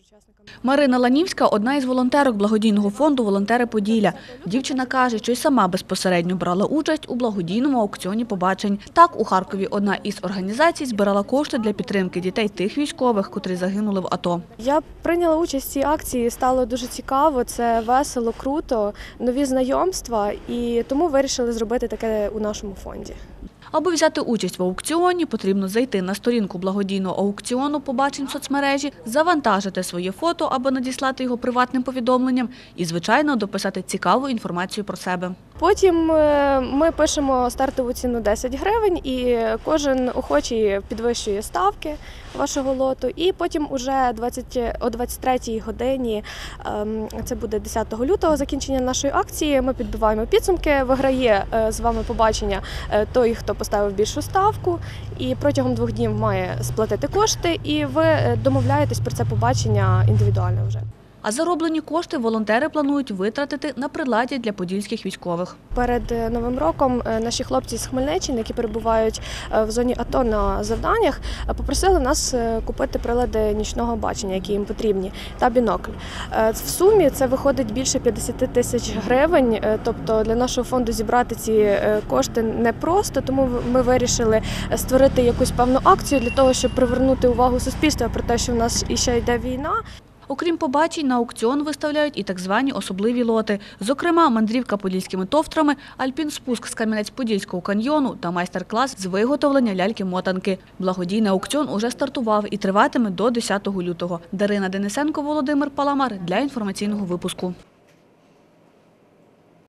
Марина Ланівська – одна із волонтерок благодійного фонду «Волонтери Поділля». Дівчина каже, що й сама безпосередньо брала участь у благодійному аукціоні побачень. Так, у Харкові одна із організацій збирала кошти для підтримки дітей тих військових, котрі загинули в АТО. Я прийняла участь в цій акції, стало дуже цікаво, це весело, круто, нові знайомства, і тому вирішили зробити таке у нашому фонді. Аби взяти участь в аукціоні, потрібно зайти на сторінку благодійного аукціону побачень в соцмережі, завантажити своє фото або надіслати його приватним повідомленням і, звичайно, дописати цікаву інформацію про себе. Потім ми пишемо стартову ціну 10 гривень і кожен охочий підвищує ставки вашого лоту. І потім уже о 23-й годині, це буде 10 лютого, закінчення нашої акції, ми підбиваємо підсумки, виграє з вами побачення той, хто поставив більшу ставку, і протягом 2 днів має сплатити кошти, і ви домовляєтесь про це побачення індивідуально вже. А зароблені кошти волонтери планують витратити на приладдя для подільських військових. Перед Новим роком наші хлопці з Хмельниччини, які перебувають в зоні АТО на завданнях, попросили нас купити прилади нічного бачення, які їм потрібні, та бінокль. В сумі це виходить більше 50 тисяч гривень, тобто для нашого фонду зібрати ці кошти непросто, тому ми вирішили створити якусь певну акцію для того, щоб привернути увагу суспільства про те, що в нас іще йде війна. Окрім побачень, на аукціон виставляють і так звані особливі лоти. Зокрема, мандрівка подільськими товтрами, альпінспуск з Кам'янець-Подільського каньйону та майстер-клас з виготовлення ляльки-мотанки. Благодійний аукціон уже стартував і триватиме до 10 лютого. Дарина Денисенко, Володимир Паламар для інформаційного випуску.